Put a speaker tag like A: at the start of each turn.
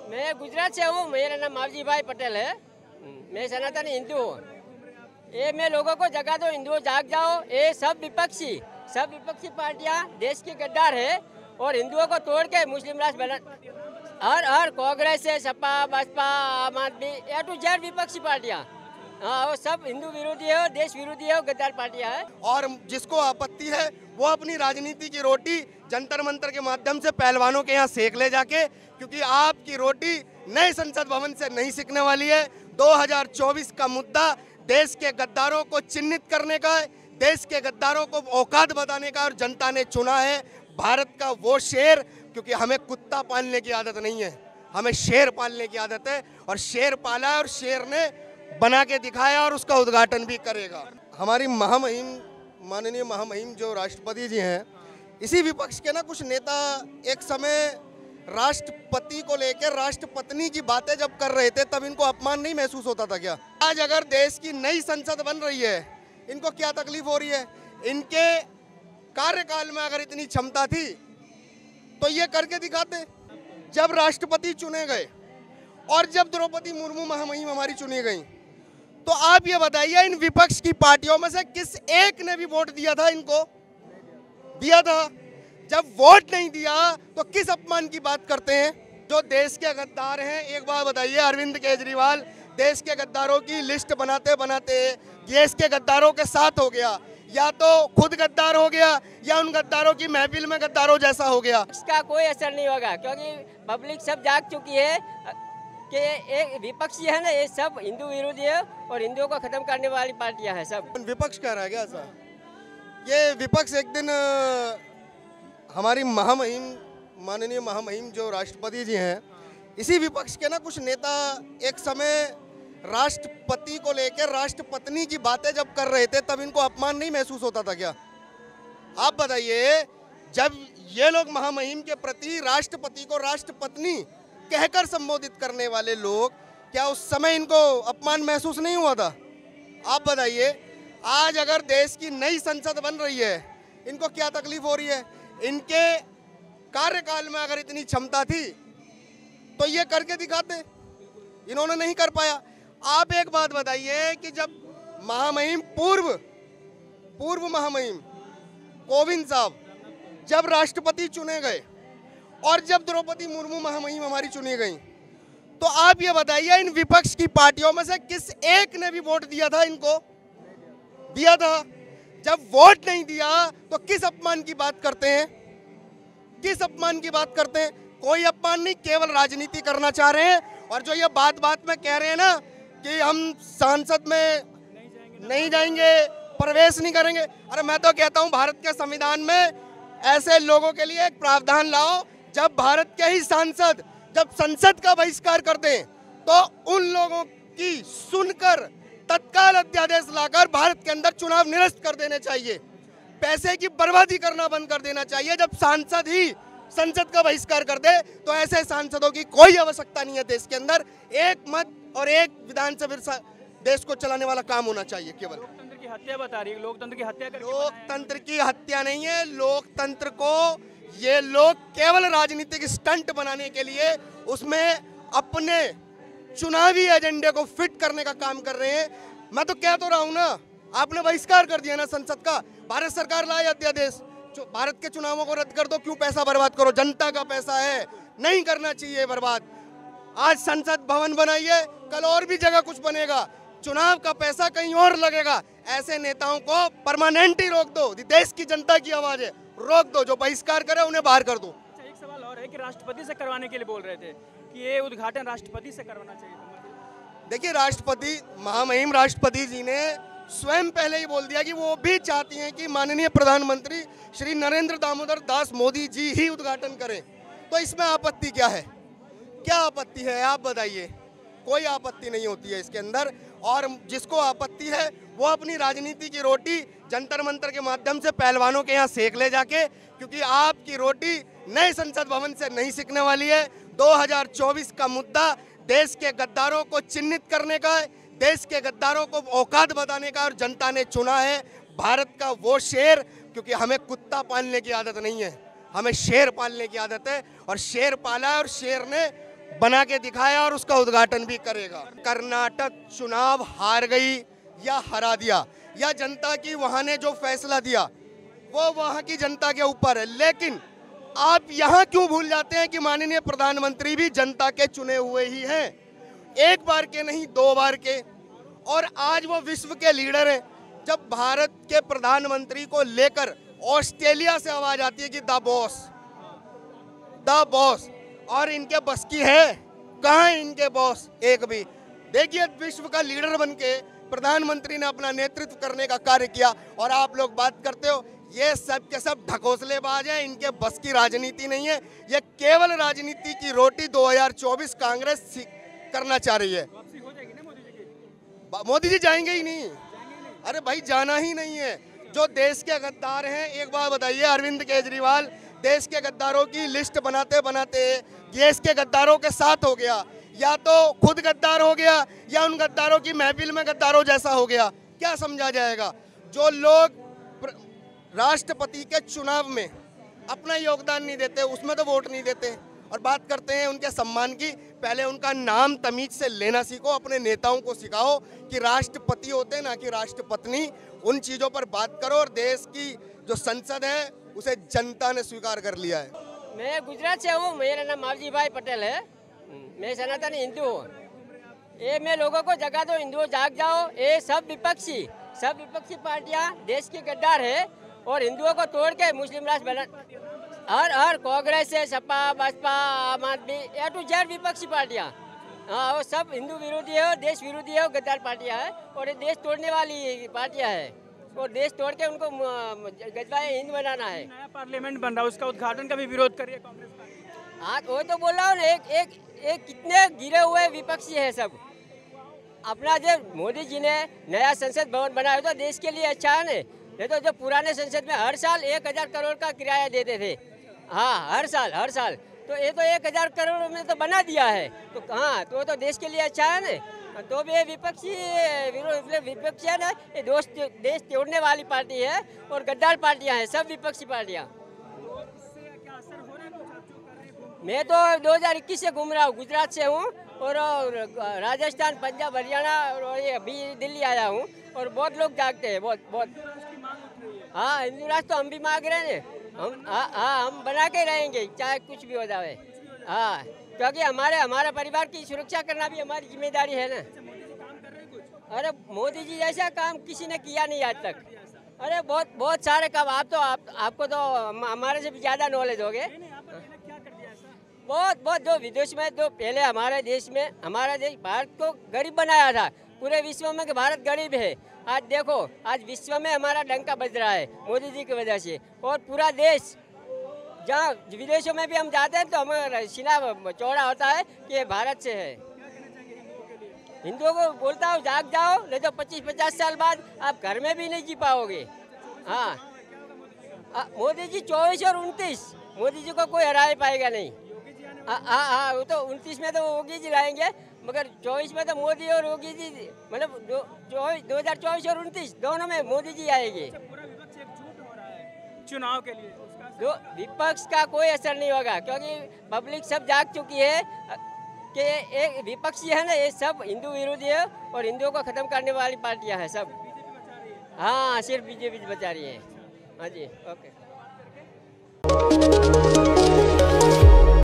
A: मैं गुजरात से हूँ। मेरा नाम मावजी भाई पटेल है। मैं सनातन हिंदू हूँ। ये मैं लोगों को जगा दो, हिंदुओं जाग जाओ। ये सब विपक्षी पार्टियाँ देश की गद्दार है और हिंदुओं को तोड़ के मुस्लिम राष्ट्र बना। हर कांग्रेस है, सपा, बसपा, आम आदमी, ए टू जेड विपक्षी पार्टियाँ, हाँ, वो सब हिंदू विरोधी है और देश विरोधी है और गद्दार पार्टियाँ है।
B: और जिसको आपत्ति है वो अपनी राजनीति की रोटी जंतर मंतर के माध्यम से पहलवानों के यहाँ सेक ले जाके, क्योंकि आपकी रोटी नए संसद भवन से नहीं सिकने वाली है। 2024 का मुद्दा देश के गद्दारों को चिन्हित करने का है, देश के गद्दारों को औकात बताने का, और जनता ने चुना है भारत का वो शेर, क्योंकि हमें कुत्ता पालने की आदत नहीं है, हमें शेर पालने की आदत है। और शेर पाला है और शेर ने बना के दिखाया और उसका उद्घाटन भी करेगा। हमारी महामहिम, माननीय महामहिम जो राष्ट्रपति जी हैं, इसी विपक्ष के ना कुछ नेता एक समय राष्ट्रपति को लेकर राष्ट्रपत्नी की बातें जब कर रहे थे तब इनको अपमान नहीं महसूस होता था क्या? आज अगर देश की नई संसद बन रही है, इनको क्या तकलीफ हो रही है? इनके कार्यकाल में अगर इतनी क्षमता थी तो ये करके दिखाते। जब राष्ट्रपति चुने गए और जब द्रौपदी मुर्मू महामहिम हमारी चुनी गई, तो आप ये बताइए इन विपक्ष की पार्टियों में से किस एक ने भी वोट दिया था? इनको दिया था। जब वोट नहीं दिया तो किस अपमान की बात करते हैं? जो देश के गद्दार हैं, एक बात बताइए, अरविंद केजरीवाल देश के गद्दारों की लिस्ट बनाते बनाते देश के गद्दारों के साथ हो गया, या तो खुद गद्दार हो गया या उन गद्दारों की महफिल में गद्दारों जैसा हो गया।
A: इसका कोई असर नहीं होगा, क्योंकि पब्लिक सब जाग चुकी है कि एक विपक्षी है ना, ये सब हिंदू विरोधी है और हिंदुओं को खत्म करने वाली पार्टियां हैं सब।
B: विपक्ष कह रहा है क्या ऐसा? ये विपक्ष एक दिन हमारी महामहिम, माननीय महामहिम जो राष्ट्रपति जी हैं, इसी विपक्ष के ना कुछ नेता एक समय राष्ट्रपति को लेकर राष्ट्रपत्नी की बातें जब कर रहे थे तब इनको अपमान नहीं महसूस होता था क्या? आप बताइए, जब ये लोग महामहिम के प्रति राष्ट्रपति को राष्ट्रपत्नी कहकर संबोधित करने वाले लोग, क्या उस समय इनको अपमान महसूस नहीं हुआ था? आप बताइए, आज अगर देश की नई संसद बन रही है, इनको क्या तकलीफ हो रही है? इनके कार्यकाल में अगर इतनी क्षमता थी तो ये करके दिखाते, इन्होंने नहीं कर पाया। आप एक बात बताइए कि जब महामहिम पूर्व महामहिम कोविंद साहब जब राष्ट्रपति चुने गए और जब द्रौपदी मुर्मू महामहिम हमारी चुनी गई, तो आप ये बताइए इन विपक्ष की पार्टियों में से किस एक ने भी वोट दिया था? इनको दिया था। जब वोट नहीं दिया तो किस अपमान की बात करते हैं? किस अपमान की बात करते हैं? कोई अपमान नहीं, केवल राजनीति करना चाह रहे हैं। और जो ये बात में कह रहे हैं ना कि हम संसद में नहीं जाएंगे, प्रवेश नहीं करेंगे, अरे मैं तो कहता हूं भारत के संविधान में ऐसे लोगों के लिए एक प्रावधान लाओ, जब भारत के ही सांसद जब संसद का बहिष्कार कर दें तो उन लोगों की सुनकर तत्काल अध्यादेश लाकर भारत के अंदर चुनाव निरस्त कर देने चाहिए। पैसे की बर्बादी करना बंद कर देना चाहिए। जब सांसद ही संसद का बहिष्कार कर दे तो ऐसे सांसदों की कोई आवश्यकता नहीं है देश के अंदर। एक मत और एक विधानसभा देश को चलाने वाला काम होना चाहिए। केवल
C: लोकतंत्र की हत्या बता रही है, लोकतंत्र की हत्या करके
B: लोकतंत्र की हत्या नहीं है। लोकतंत्र को ये लोग केवल राजनीतिक स्टंट बनाने के लिए उसमें अपने चुनावी एजेंडे को फिट करने का काम कर रहे हैं। मैं तो कह तो रहा हूं ना, आपने बहिष्कार कर दिया ना संसद का, भारत सरकार लाए अध्यादेश, भारत के चुनावों को रद्द कर दो, क्यों पैसा बर्बाद करो? जनता का पैसा है, नहीं करना चाहिए बर्बाद। आज संसद भवन बनाइए, कल और भी जगह कुछ बनेगा, चुनाव का पैसा कहीं और लगेगा। ऐसे नेताओं को परमानेंट ही रोक दो। देश की जनता की आवाज है, रोक दो। जो बहिष्कार करे उन्हें बाहर कर दो।
C: एक सवाल और है कि राष्ट्रपति से करवाने के लिए बोल रहे थे कि ये उद्घाटन राष्ट्रपति से करवाना चाहिए।
B: देखिए, राष्ट्रपति, महामहिम राष्ट्रपति जी ने स्वयं पहले ही बोल दिया कि वो भी चाहती हैं कि माननीय प्रधानमंत्री श्री नरेंद्र दामोदर दास मोदी जी ही उद्घाटन करें। तो इसमें आपत्ति क्या है? क्या आपत्ति है आप बताइए? कोई आपत्ति नहीं होती है इसके अंदर। और जिसको आपत्ति है वो अपनी राजनीति की रोटी जंतर मंतर के माध्यम से पहलवानों के यहाँ सेक ले जाके, क्योंकि आपकी रोटी नए संसद भवन से नहीं सिकने वाली है। 2024 का मुद्दा देश के गद्दारों को चिन्हित करने का है, देश के गद्दारों को औकात बताने का, और जनता ने चुना है भारत का वो शेर, क्योंकि हमें कुत्ता पालने की आदत नहीं है, हमें शेर पालने की आदत है। और शेर पाला है और शेर ने बना के दिखाया और उसका उद्घाटन भी करेगा। कर्नाटक चुनाव हार गई या हरा दिया, या जनता की वहां ने जो फैसला दिया वो वहां की जनता के ऊपर है। लेकिन आप यहाँ क्यों भूल जाते हैं कि माननीय प्रधानमंत्री भी जनता के चुने हुए ही हैं, एक बार के नहीं 2 बार के। और आज वो विश्व के लीडर हैं। जब भारत के प्रधानमंत्री को लेकर ऑस्ट्रेलिया से आवाज आती है कि द बॉस, और इनके बस की है? कहाँ है इनके बॉस? एक भी। देखिए, विश्व का लीडर बनके प्रधानमंत्री ने अपना नेतृत्व करने का कार्य किया, और आप लोग बात करते हो ये सब के सब ढकोसलेबाज हैं, इनके बस की राजनीति नहीं है। ये केवल राजनीति की रोटी 2024 कांग्रेस करना चाह रही है। मोदी जी जाएंगे ही नहीं। अरे भाई, जाना ही नहीं है। जो देश के गद्दार हैं, एक बात बताइए, अरविंद केजरीवाल देश के गद्दारों की लिस्ट बनाते बनाते देश के गद्दारों के साथ हो गया, या तो खुद गद्दार हो गया या उन गद्दारों की महफिल में गद्दारों जैसा हो गया। क्या समझा जाएगा? जो लोग राष्ट्रपति के चुनाव में अपना योगदान नहीं देते, उसमें तो वोट नहीं देते, और बात करते हैं उनके सम्मान की। पहले उनका नाम तमीज से लेना सीखो, अपने नेताओं को सिखाओ कि राष्ट्रपति होते ना कि राष्ट्रपत्नी। उन चीज़ों पर बात करो, और देश की जो संसद है उसे जनता ने स्वीकार कर लिया है।
A: मैं गुजरात से हूँ, मेरा नाम मावजी भाई पटेल है। मैं सनातनी हिंदू हूँ। ये मैं लोगों को जगा दो, हिंदुओं जाग जाओ। ये सब विपक्षी पार्टियाँ देश की गद्दार है, और हिंदुओं को तोड़ के मुस्लिम राष्ट्र बना। हर कांग्रेस है, सपा, बसपा, आम आदमी, ए टू जेड विपक्षी पार्टियाँ, हाँ, वो सब हिंदू विरोधी है और देश विरोधी है, और गद्दार पार्टियाँ है, और ये देश तोड़ने वाली पार्टियाँ है, और देश तोड़ के उनको गद्दार हिंद बनाना है।
C: नया पार्लियामेंट बन रहा है, उसका उद्घाटन का भी विरोध कर रही है कांग्रेस पार्टी।
A: हाँ, वो तो बोल रहा हूँ, एक कितने गिरे हुए विपक्षी है सब। अपना जब मोदी जी ने नया संसद भवन बनाया तो देश के लिए अच्छा है ना। नहीं तो जो पुराने संसद में हर साल 1000 करोड़ का किराया देते थे, हाँ, हर साल, तो ये तो 1000 करोड़ में तो बना दिया है। तो हाँ, तो देश के लिए अच्छा है ना। तो भी विपक्षी है ना, ये देश तोड़ने वाली पार्टी है, और गद्दार पार्टियां हैं, सब विपक्षी पार्टियां। मैं तो 2021 से घूम रहा हूँ, गुजरात से हूँ, और राजस्थान, पंजाब, हरियाणा, और ये अभी दिल्ली आया हूँ, और बहुत लोग जागते हैं, बहुत। हाँ, हिंदू राष्ट्र तो हम भी मांग रहे हैं, हम बना के रहेंगे, चाहे कुछ भी हो जाए। हाँ, क्योंकि हमारे परिवार की सुरक्षा करना भी हमारी जिम्मेदारी है ना। अरे मोदी जी जैसा काम किसी ने किया नहीं आज तक। अरे बहुत सारे काम। आपको तो हमारे से भी ज़्यादा नॉलेज होगे। बहुत जो विदेश में, जो पहले हमारे देश भारत को गरीब बनाया था, पूरे विश्व में कि भारत गरीब है। आज देखो, आज विश्व में हमारा डंका बज रहा है मोदी जी की वजह से, और पूरा देश, जहाँ विदेशों में भी हम जाते हैं तो हमें सीना चौड़ा होता है कि ये भारत से है। हिंदुओं को बोलता हूँ, जाग जाओ, नहीं तो 25-50 साल बाद आप घर में भी नहीं जी पाओगे। हाँ, मोदी जी 24 और 29, मोदी जी को कोई हरा पाएगा नहीं। हाँ, वो तो 29 में तो योगी जी लाएंगे, मगर 24 में तो मोदी और योगी जी, मतलब 2024 और 29 दोनों में मोदी जी आएंगे।
C: पूरा विपक्ष एकजुट हो रहा है चुनाव के लिए,
A: जो विपक्ष का कोई असर नहीं होगा, क्योंकि पब्लिक सब जाग चुकी है कि एक विपक्षी है ना, ये सब हिंदू विरोधी है, और हिंदुओं को खत्म करने वाली पार्टियां हैं सब। हाँ, सिर्फ बीजेपी बचा रही है। हाँ जी, ओके।